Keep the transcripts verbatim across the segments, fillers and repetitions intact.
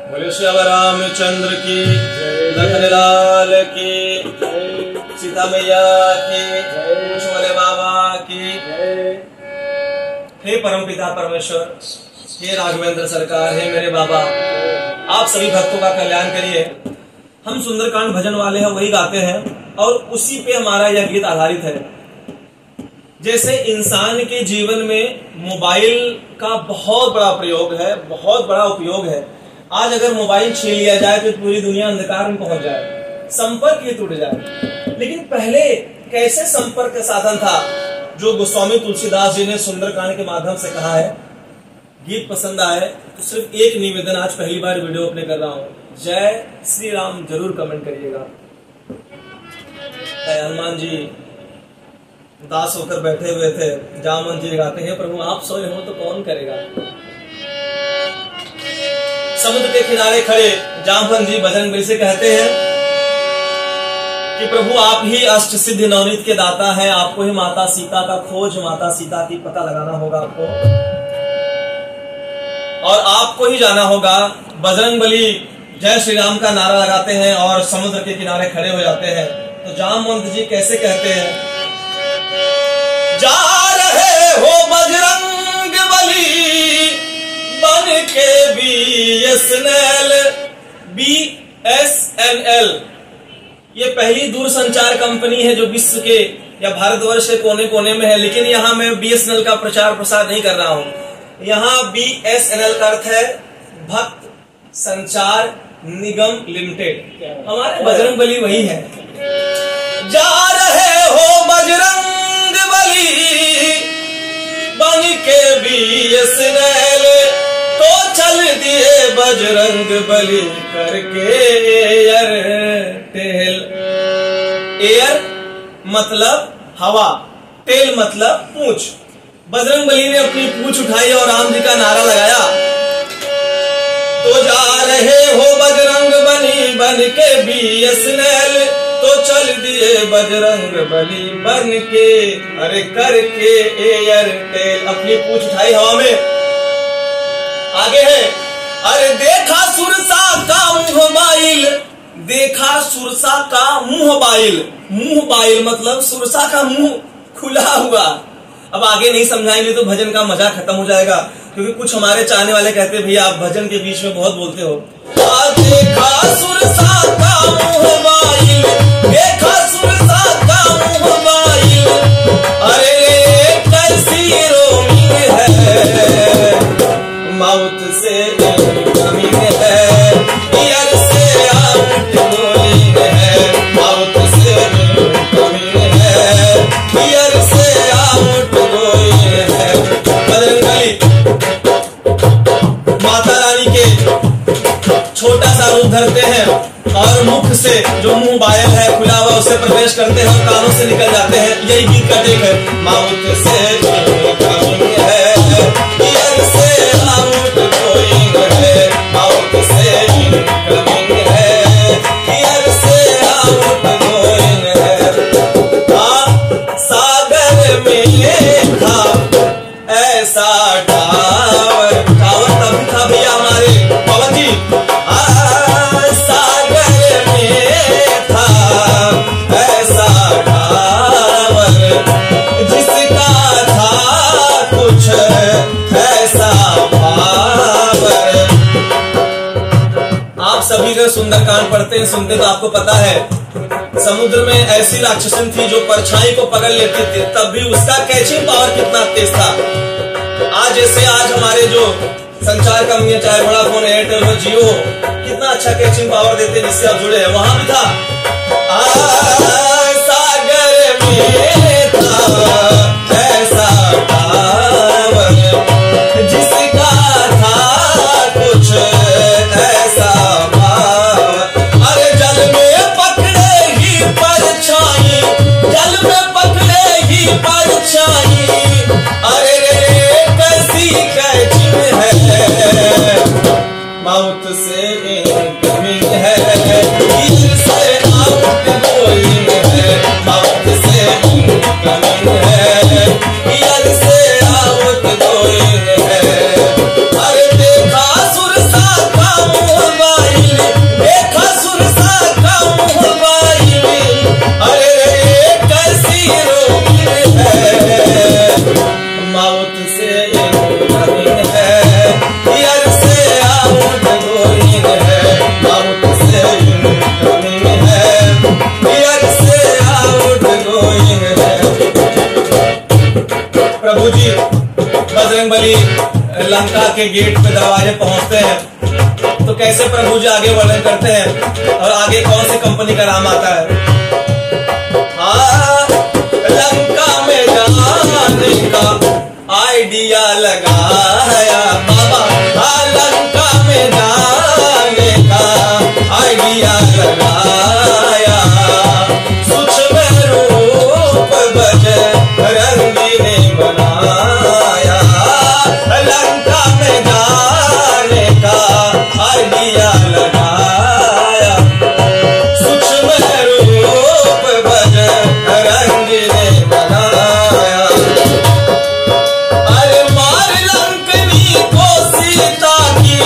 बोले श्री रामचंद्र की, लखन लाल की, सीता मैया की, भोले बाबा की। हे परमपिता परमेश्वर, हे राघवेंद्र सरकार, हे मेरे बाबा, आप सभी भक्तों का कल्याण करिए। हम सुंदरकांड भजन वाले हैं, वही गाते हैं और उसी पे हमारा यह गीत आधारित है। जैसे इंसान के जीवन में मोबाइल का बहुत बड़ा प्रयोग है, बहुत बड़ा उपयोग है। आज अगर मोबाइल छीन लिया जाए तो पूरी दुनिया अंधकार में पहुंच जाए, संपर्क ही टूट जाए। लेकिन पहले कैसे संपर्क का साधन था, जो गोस्वामी तुलसीदास जी ने सुंदरकांड के माध्यम से कहा है। गीत पसंद आए तो सिर्फ एक निवेदन, आज पहली बार वीडियो अपने कर रहा हूं, जय श्री राम जरूर कमेंट करिएगा। हनुमान जी दास होकर बैठे हुए थे, जामवंत जी गाते हैं, प्रभु आप सोए हो तो कौन करेगा। समुद्र के किनारे खड़े जामवंत जी बजरंगबली से कहते हैं कि प्रभु आप ही अष्ट सिद्धि नवनीत के दाता हैं, आपको ही माता सीता का खोज, माता सीता की पता लगाना होगा आपको, और आपको ही जाना होगा। बजरंगबली जय श्री राम का नारा लगाते हैं और समुद्र के किनारे खड़े हो जाते हैं। तो जामवंत जी कैसे कहते हैं, जा रहे हो बजरंगबली बन के B S N L. B S N L ये पहली दूरसंचार कंपनी है जो विश्व के या भारतवर्ष के कोने कोने में है। लेकिन यहाँ मैं बी एस एन एल का प्रचार प्रसार नहीं कर रहा हूँ। यहाँ बी एस एन एल का अर्थ है भक्त संचार निगम लिमिटेड। हमारे बजरंगबली वही है। जा रहे हो बजरंगबली बन के बी एस एन एल, तो चल दिए बजरंगबली करके एयरटेल। एयर मतलब हवा, टेल मतलब पूंछ। बजरंगबली ने अपनी पूंछ उठाई और राम जी का नारा लगाया, तो जा रहे हो बजरंगबली बन के बी एस एन एल, तो चल दिए बजरंगबली बन के अरे करके एयरटेल। अपनी पूंछ उठाई हवा में, आगे है, अरे देखा सुरसा का मुंह बाइल, देखा सुरसा का मुंह बाइल। मुंह बाइल मतलब सुरसा का मुंह खुला हुआ। अब आगे नहीं समझाएंगे तो भजन का मजा खत्म हो जाएगा, क्योंकि कुछ हमारे चाहने वाले कहते हैं भैया आप भजन के बीच में बहुत बोलते हो। देखा सुरसा का मुंह बाइल, देखा सुरसा का मुंह बाइल, अरे कैसी रोमिंग है, माउथ से कमिंग है, ईयर से आउट गोइंग है, माउथ से कमिंग है, ईयर से आउट गोइंग है। बजरंगबली माता रानी के छोटा सा रूप धरते हैं और मुख से जो मुंह बायल है खुला हुआ उसे प्रवेश करते हैं और कानों से निकल जाते हैं। यही गीत का टेक है, माउथ से कमिंग है, ईयर से आउट गोइंग है, माउथ से कमिंग है, ईयर से आउट गोइंग है। सागर में था ऐसा टावर, टावर तभी था भैया हमारे पवन जी। सागर में था ऐसा टावर, जिसका था कुछ ऐसा पावर। आप सभी जो सुंदरकांड पढ़ते हैं सुनते तो आपको पता है, समुद्र में ऐसी राक्षसन थी जो परछाई को पकड़ लेती थी, तब भी उसका कैचिंग पावर कितना तेज था। आज जैसे आज हमारे जो संचार कंपनियां चाहे वोडाफोन, एयरटेल हो, जियो, कितना अच्छा कैचिंग पावर देते हैं जिससे आप जुड़े हैं, वहां भी था। आ, सागर में था ऐसा टावर, जिसका था कुछ ऐसा पावर। अरे जल में पकड़े ही परछाई, जल में पकड़े ही परछाई, अरे रे कैसी कैचिंग है, माउथ से कमिंग है, ईयर से आउट गोइंग है, माउथ से कमिंग है, ईयर से आउट गोइंग है। अरे देखा सुरसा का मुंह बलि लंका के गेट पे दरवाजे पहुंचते हैं तो कैसे प्रभु जी आगे वर्णन करते हैं और आगे कौन सी कंपनी का नाम आता है। हाँ, लंका में जाने का आइडिया लगाया बाबा, हाँ लंका में जाने का आइडिया लगाया, सूक्ष्म रूप बजरंगी ने बनाया, लंका में जाने का आइडिया लगाया, सूक्ष्म रूप बजरंगी ने बनाया। अरे मार लंकनी को सीता की,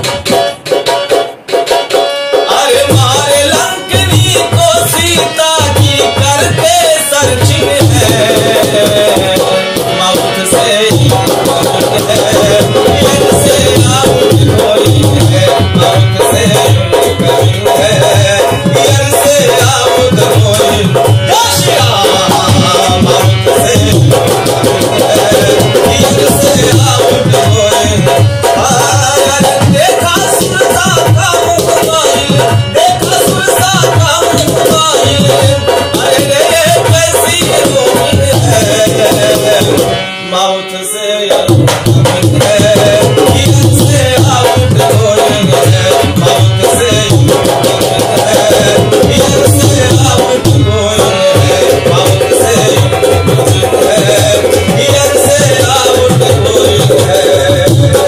अरे मार लंकनी को सीता की करते सर्चिंग है, मौत से मौत है, इन से आउट कोई है, मौत से कहीं है, इन से आउट कोई काशिया, मौत से है, इन से आउट कोई है। देखा सुरसा का मोबाइल, देखा सुरसा का मोबाइल, अरे कैसी रोमिंग है, माउथ से आउट है, इनसे आउट गोइंग है, माउथ से आउट है, इनसे आउट गोइंग है, माउथ से आउट है, इनसे आउट गोइंग है,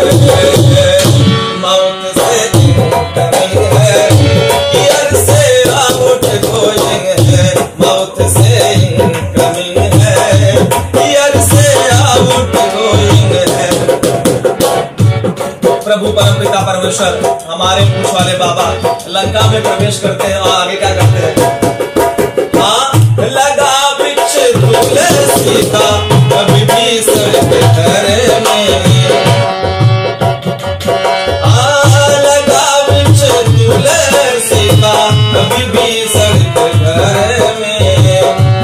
माउथ से कमिंग है, ईयर से आउट गोइंग है, माउथ से कमिंग है, ईयर से आउट गोइंग है। प्रभु परमपिता परमेश्वर हमारे पूछ वाले बाबा लंका में प्रवेश करते हैं और आगे क्या करते हैं। हाँ, लगा बिच तुलसी का विभीषण के घर में, हाँ लगा बिच तुलसी का विभीषण के घर में,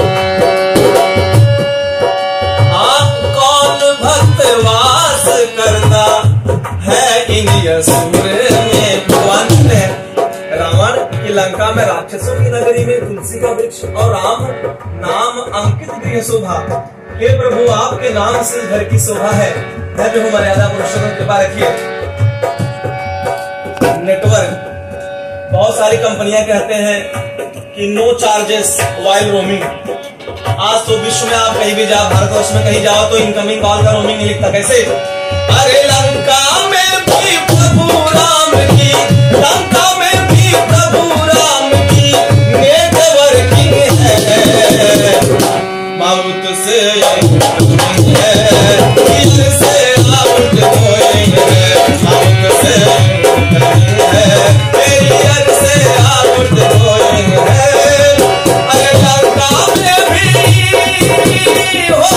हाँ कौन भक्त वास करता है इन असुर में। भगवान कहते हैं रावण की लंका में राक्षसों की नगरी में तुलसी का वृक्ष और राम नाम अंकित गृह शोभा। हे प्रभु आपके नाम से घर की शोभा है, धन्य हो मर्यादा पुरुषोत्तम कृपा रखिए। नेटवर्क बहुत सारी कंपनियां कहते हैं कि नो चार्जेस वाइल रोमिंग। आज तो विश्व में आप कहीं भी जाओ, भारतवर्ष में कहीं जाओ तो इनकमिंग कॉल का रोमिंग नहीं लिखता। कैसे? अरे लंका में भी प्रभु राम की, लंका में भी प्रभु राम की नेटवर्किंग है, माउथ से है, ईयर से आउट गोइंग है, माउथ से है, ईयर से आउट गोइंग है। अरे लंका में भी हो,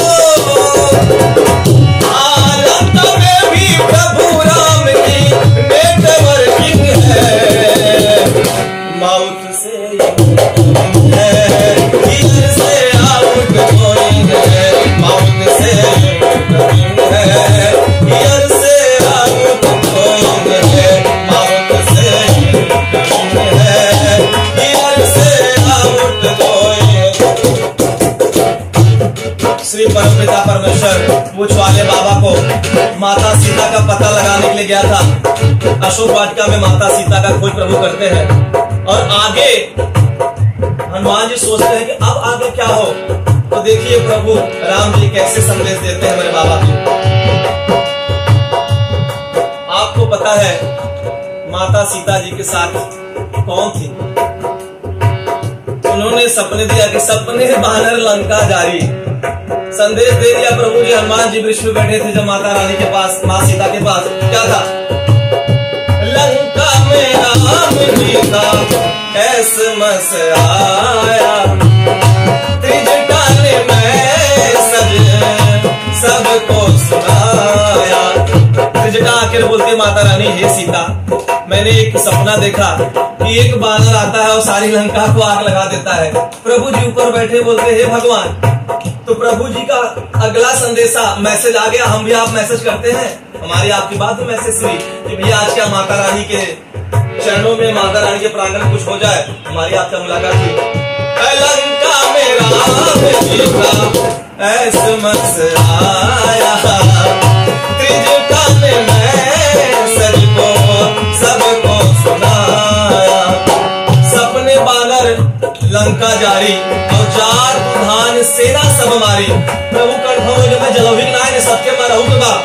लंका में भी प्रभु राम की नेटवर्किंग है, माउथ से है, ईयर से आउट गोइंग है, माउथ से है, ईयर से आउट गोइंग है, माउथ से है, ईयर से आउट गोइंग। श्री परमपिता परमेश्वर पूछ वाले बाबा को माता सीता का पता लगाने के लिए गया था। अशोक वाटिका में माता सीता का खोज प्रभु करते हैं और आगे हनुमान जी सोचते हैं कि अब आगे क्या हो। तो देखिए प्रभु राम जी कैसे संदेश देते हैं मेरे बाबा को। आपको पता है माता सीता जी के साथ कौन थी? उन्होंने सपने दिया कि सपने बानर लंका जारी। संदेश दे दिया प्रभु जी। हनुमान जी वृक्ष में बैठे थे जब माता रानी के पास, माँ सीता के पास क्या था? लंका में राम जी का ऐसे मस आया, त्रिजटाने में सज सबको सुनाया। त्रिजटा आखिर बोलते माता रानी, हे सीता, मैंने एक सपना देखा कि एक बानर आता है और सारी लंका को आग लगा देता है। प्रभु जी ऊपर बैठे बोलते, हे भगवान। तो प्रभु जी का अगला संदेशा मैसेज आ गया। हम भी आप मैसेज करते हैं, हमारी आपकी बात में मैसेज हुई कि भैया आज क्या माता रानी के चरणों में, माता रानी के प्रांगण में कुछ हो जाए। हमारी आपका मुलाकात हुई। लंका में राम जी का ऐसे मसराया, त्रिजटा में मैसेज को सबको सुनाया। सपने बानर लंका जारी और जार धान सेना सब मारी। प्रभु कंठ हो जब मैं जलौहिक नाय ने सबके मारा हूं बा।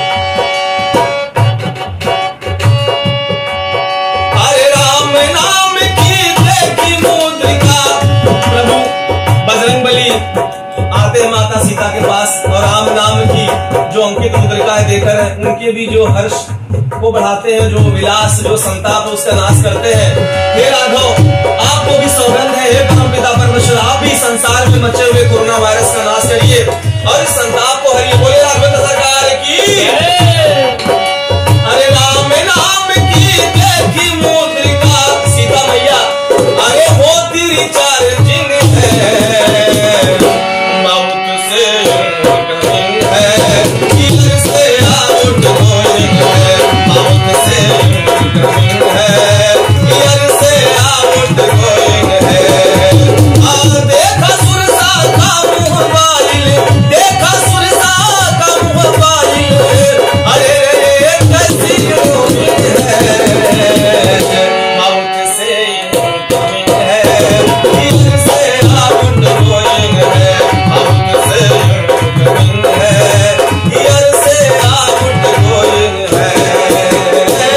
अरे राम नाम की देखी मुद्रिका। प्रभु बजरंगबली आते माता सीता के पास और राम नाम की जो अंकित मुद्रिकाएं देकर उनके भी जो हर्ष को बढ़ाते हैं, जो विलास, जो संताप उसका नाश करते हैं। हे राघव, आपको भी सौगंध है, हे परमपिता परमेश्वर, आप भी संसार में मचे हुए कोरोना वायरस का नाश करिए और इस संताप को हरिए। बोले राघवेंद्र सरकार की। अरे राम नाम की देखी मुद्रिका, सीता मैया अरे होती रिचार्जिंग है, मौत से कमिंग है, ईद से आउट गोइंग है, मौत से कमिंग है, ईद से आउट गोइंग है। आ देखा सुरसा का मुंह बाइल, देखा सुरसा का मुंह बाइल, अरे रे कैसी उम्मीद है, मौत से कमिंग है, ईद से आउट गोइंग है, मौत से कमिंग है, ईद से आउट गोइंग है।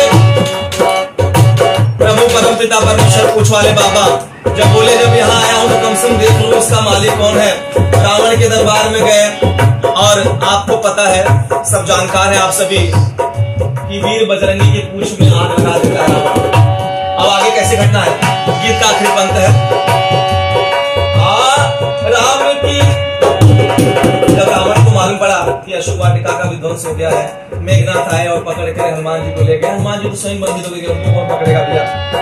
प्रभु परमपिता परमेश्वर पूछ वाले बाबा जब बोले, जब यहाँ आया हूं तो कम से कम देख लूं इसका मालिक कौन है। रावण के दरबार में गए और आपको पता है, सब जानकार है आप सभी, कि वीर बजरंगी की पूंछ में आग लगा देता है रावण। अब आगे कैसे घटना है, गीत का आखिरी पंक्ति है। आ, राम की जब रावण को मालूम पड़ा कि अशोक वाटिका का विध्वंस हो गया है, मेघनाथ आए और पकड़ कर हनुमान जी को ले गए। हनुमान जी तो स्वयं बंदी हो गए, उनको कौन पकड़ेगा भैया।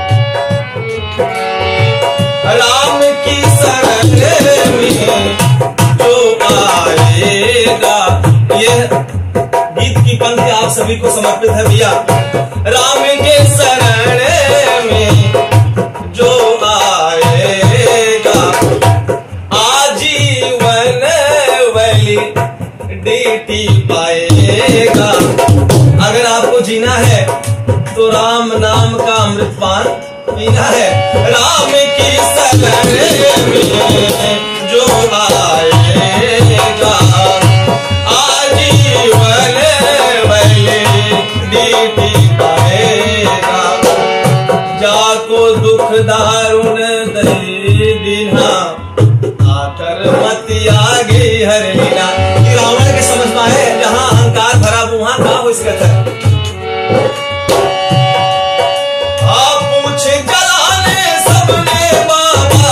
राम की शरण में जो आएगा, यह गीत की पंक्ति आप सभी को समर्पित है भैया। राम के शरण में जो आएगा, आजीवन वैलिडिटी पाएगा। अगर आपको जीना है तो राम नाम का अमृतपान पीना है। राम की शरण में जो आएगा, आजीवन वैलिडिटी पाएगा। जाको दुख दारुण दही दीना, आकर मति आगे हर लीना। रावण के समझ में आए, जहां अहंकार भरा वहां का हो इसका था। जलाने सबने बाबा,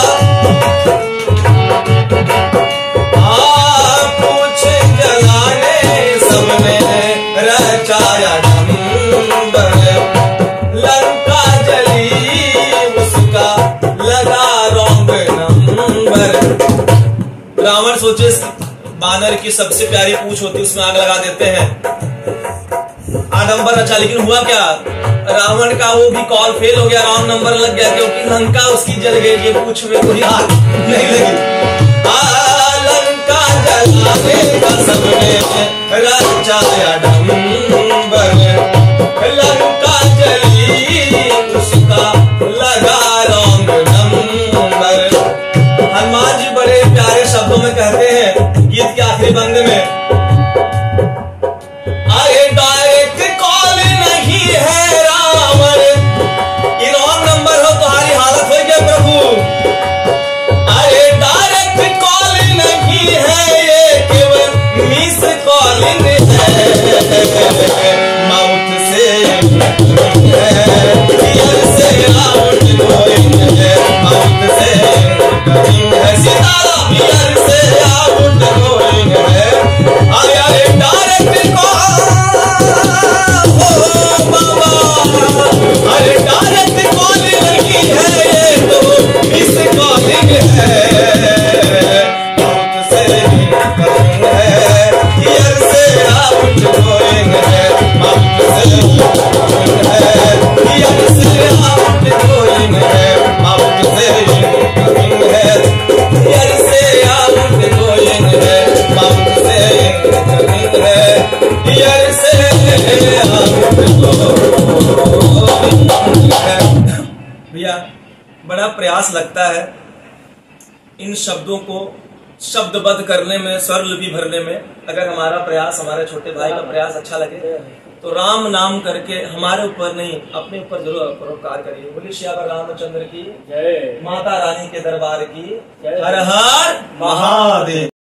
आप पूछे जलाने सबने रचाया डंबर। लंका जली उसका लगा रोंग नंबर। रावण सोचे बानर की सबसे प्यारी पूंछ होती, उसमें आग लगा देते हैं, आडंबर रचा। लेकिन हुआ क्या, रावण का वो भी कॉल फेल हो गया, रॉन्ग नंबर लग गया, क्योंकि लंका उसकी जल गई, ये पूछ में कोई आग नहीं लगी। लंका जलाने का सबने रचाया डंबर, लंका जली उसका लगा रॉन्ग नंबर। हनुमान जी बड़े प्यारे शब्दों में कहते हैं गीत के आखिरी बंद में, अरे डायरेक्ट कॉल नहीं है रावण, ये रॉन्ग नंबर हो तुम्हारी हालत हो गया प्रभु। अरे डायरेक्ट कॉल नहीं है, ये केवल मिस कॉलिंग है। बड़ा प्रयास लगता है इन शब्दों को शब्दबद्ध करने में, स्वर लिपि भरने में। अगर हमारा प्रयास, हमारे छोटे भाई का प्रयास अच्छा लगे तो राम नाम करके हमारे ऊपर नहीं, अपने ऊपर जरूर परोपकार करिए। बोलिए श्यावर रामचंद्र की जय, माता रानी के दरबार की हर हर महादेव।